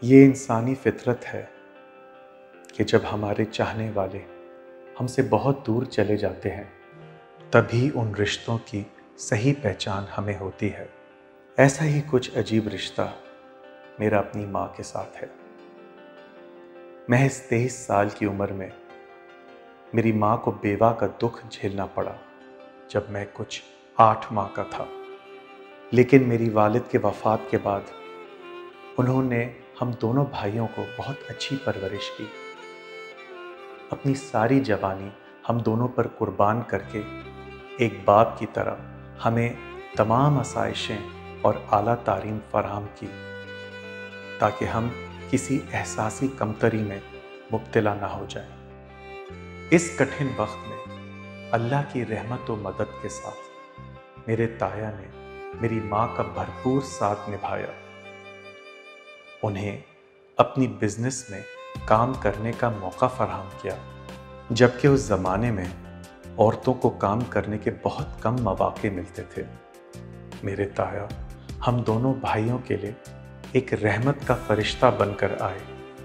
ये इंसानी फितरत है कि जब हमारे चाहने वाले हमसे बहुत दूर चले जाते हैं तभी उन रिश्तों की सही पहचान हमें होती है। ऐसा ही कुछ अजीब रिश्ता मेरा अपनी माँ के साथ है। महज 23 साल की उम्र में मेरी माँ को बेवा का दुख झेलना पड़ा जब मैं कुछ 8 माह का था। लेकिन मेरी वालिद के वफ़ात के बाद उन्होंने हम दोनों भाइयों को बहुत अच्छी परवरिश की। अपनी सारी जवानी हम दोनों पर कुर्बान करके एक बाप की तरह हमें तमाम आसाइशें और आला तालीम फराहम की ताकि हम किसी एहसासी कमतरी में मुब्तला ना हो जाएं। इस कठिन वक्त में अल्लाह की रहमत व मदद के साथ मेरे ताया ने मेरी माँ का भरपूर साथ निभाया। उन्हें अपनी बिजनेस में काम करने का मौका फराहम किया, जबकि उस ज़माने में औरतों को काम करने के बहुत कम मौके मिलते थे। मेरे ताया हम दोनों भाइयों के लिए एक रहमत का फरिश्ता बनकर आए।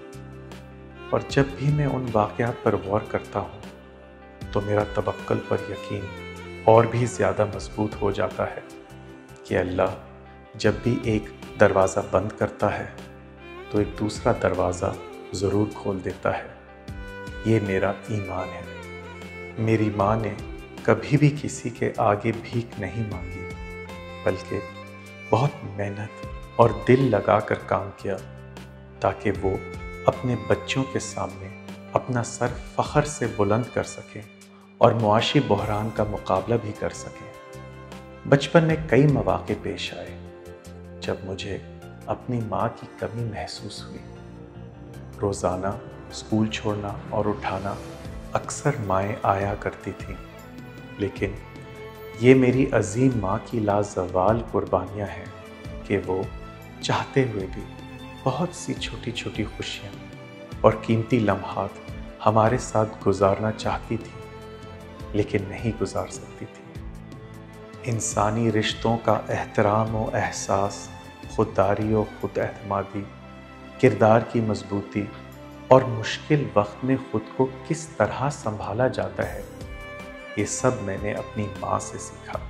और जब भी मैं उन वाक़यात पर गौर करता हूँ तो मेरा तवक्कुल पर यकीन और भी ज़्यादा मजबूत हो जाता है कि अल्लाह जब भी एक दरवाज़ा बंद करता है तो एक दूसरा दरवाज़ा ज़रूर खोल देता है। ये मेरा ईमान है। मेरी माँ ने कभी भी किसी के आगे भीख नहीं मांगी, बल्कि बहुत मेहनत और दिल लगाकर काम किया ताकि वो अपने बच्चों के सामने अपना सर फ़ख्र से बुलंद कर सकें और मुआशी बहरान का मुकाबला भी कर सकें। बचपन में कई मौक़े पेश आए जब मुझे अपनी माँ की कमी महसूस हुई। रोज़ाना स्कूल छोड़ना और उठाना अक्सर माएँ आया करती थीं, लेकिन ये मेरी अजीम माँ की लाजवाल कुर्बानियाँ हैं कि वो चाहते हुए भी बहुत सी छोटी छोटी खुशियाँ और कीमती लम्हात हमारे साथ गुजारना चाहती थी, लेकिन नहीं गुजार सकती थी। इंसानी रिश्तों का एहतराम व एहसास, खुददारी और खुद एतमादी, किरदार की मजबूती और मुश्किल वक्त में ख़ुद को किस तरह संभाला जाता है, ये सब मैंने अपनी माँ से सीखा।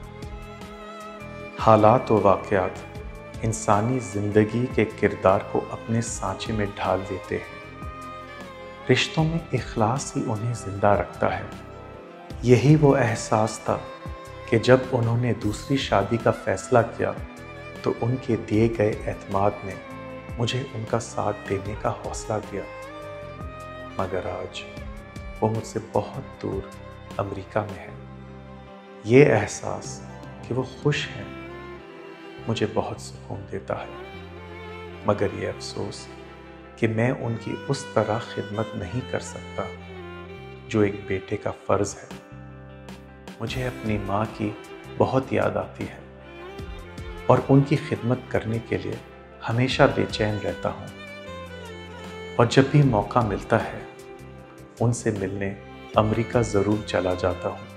हालात व वाक़यात इंसानी ज़िंदगी के किरदार को अपने सांचे में ढाल देते हैं। रिश्तों में इखलास ही उन्हें ज़िंदा रखता है। यही वो एहसास था कि जब उन्होंने दूसरी शादी का फ़ैसला किया तो उनके दिए गए एतमाद ने मुझे उनका साथ देने का हौसला दिया। मगर आज वो मुझसे बहुत दूर अमेरिका में है। ये एहसास कि वो खुश हैं मुझे बहुत सुकून देता है, मगर ये अफसोस कि मैं उनकी उस तरह खिदमत नहीं कर सकता जो एक बेटे का फ़र्ज़ है। मुझे अपनी माँ की बहुत याद आती है और उनकी खिदमत करने के लिए हमेशा बेचैन रहता हूँ। और जब भी मौका मिलता है उनसे मिलने अमेरिका ज़रूर चला जाता हूँ।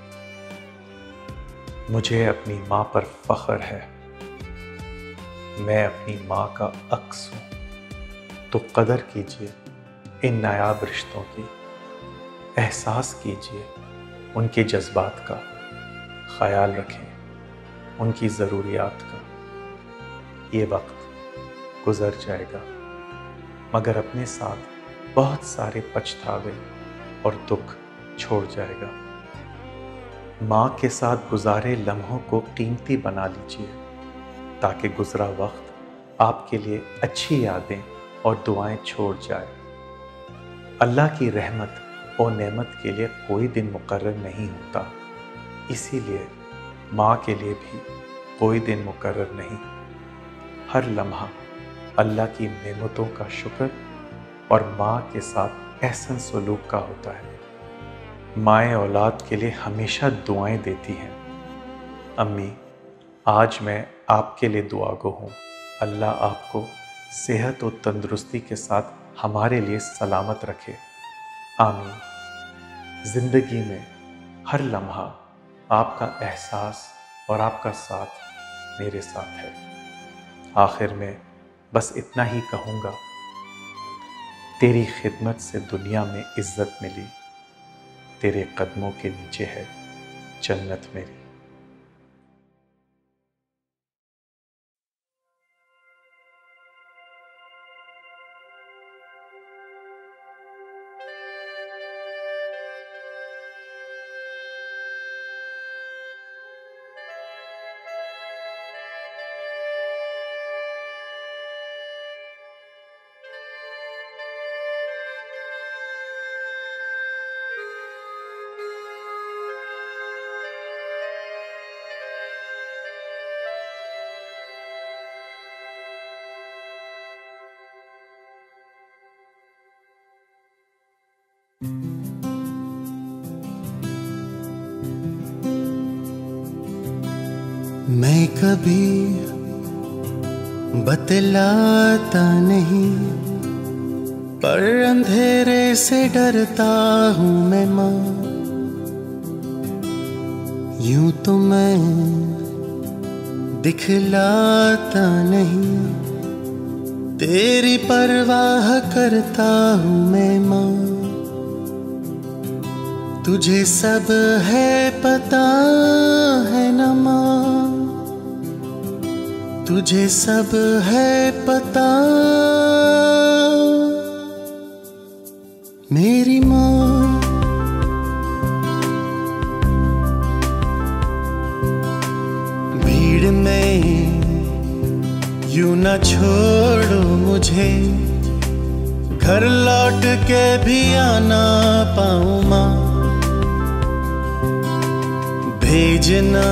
मुझे अपनी माँ पर फ़ख्र है। मैं अपनी माँ का अक्स हूँ। तो कदर कीजिए इन नायाब रिश्तों की, एहसास कीजिए उनके जज्बात का, ख्याल रखें उनकी ज़रूरियात का। ये वक्त गुज़र जाएगा, मगर अपने साथ बहुत सारे पछतावे और दुख छोड़ जाएगा। माँ के साथ गुजारे लम्हों को कीमती बना लीजिए ताकि गुज़रा वक्त आपके लिए अच्छी यादें और दुआएं छोड़ जाए। अल्लाह की रहमत और नेमत के लिए कोई दिन मुकर्रर नहीं होता, इसीलिए माँ के लिए भी कोई दिन मुकर्रर नहीं। हर लम्हा अल्लाह की नेमतों का शुक्र और माँ के साथ एहसन सलूक का होता है। माएँ औलाद के लिए हमेशा दुआएं देती हैं। अम्मी, आज मैं आपके लिए दुआगो हूँ। अल्लाह आपको सेहत और तंदुरुस्ती के साथ हमारे लिए सलामत रखे। आमीन। ज़िंदगी में हर लम्हा आपका एहसास और आपका साथ मेरे साथ है। आखिर में बस इतना ही कहूँगा तेरी खिदमत से दुनिया में इज्जत मिली, तेरे कदमों के नीचे है जन्नत मेरी। मैं कभी बतलाता नहीं, पर अंधेरे से डरता हूँ मैं माँ। यूं तो मैं दिखलाता नहीं, तेरी परवाह करता हूँ मैं माँ। तुझे सब है पता है न माँ, तुझे सब है पता मेरी माँ। भीड़ में यूं न छोड़ो मुझे, घर लौट के भी आना पाऊँ माँ। भेजना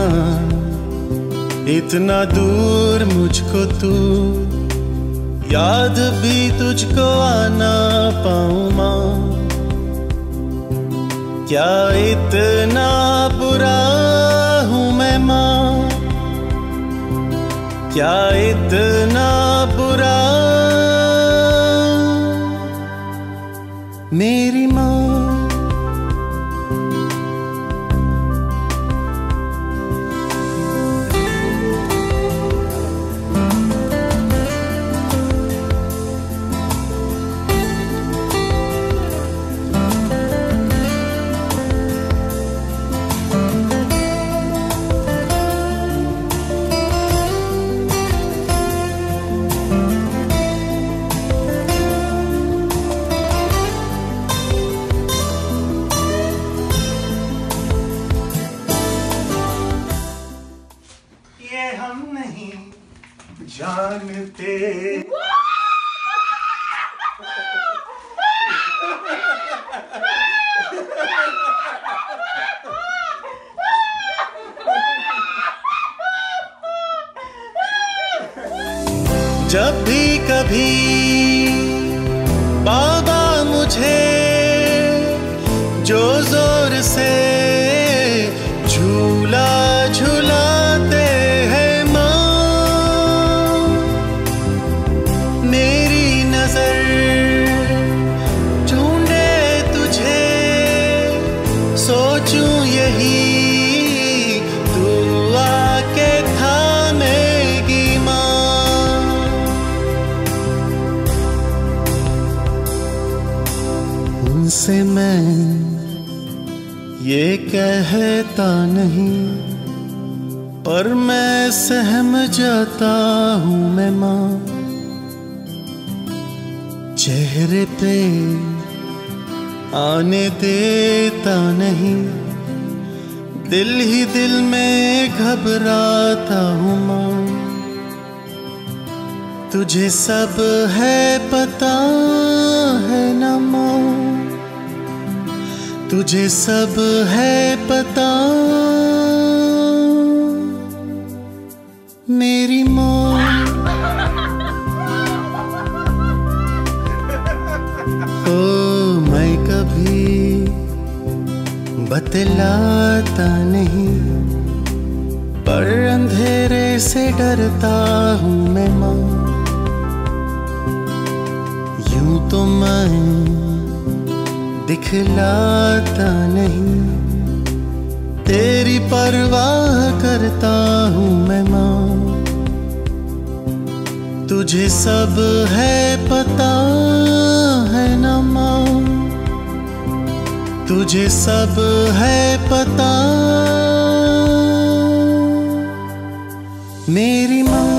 इतना दूर मुझको तू, याद भी तुझको आना पाऊँ माँ। क्या इतना बुरा हूँ मैं माँ, क्या इतना बुरा मेरी माँ। जानते जब भी कभी बाबा मुझे जो जोर से झूला झूलाते हैं माँ, मेरी नजर ढूंढे तुझे, सोचूं यही तू आके थामेगी माँ। उनसे मैं ये कहता नहीं, पर मैं सहम जाता हूँ मैं माँ। चेहरे पे आने देता नहीं, दिल ही दिल में घबराता हूँ माँ। तुझे सब है पता है न माँ, तुझे सब है पता मेरी माँ। ओ मैं कभी बतलाता नहीं, पर अंधेरे से डरता हूँ मैं माँ। यूं तो मैं दिखलाता नहीं, तेरी परवाह करता हूँ मैं माँ। तुझे सब है पता है न तुझे सब है पता, मेरी माँ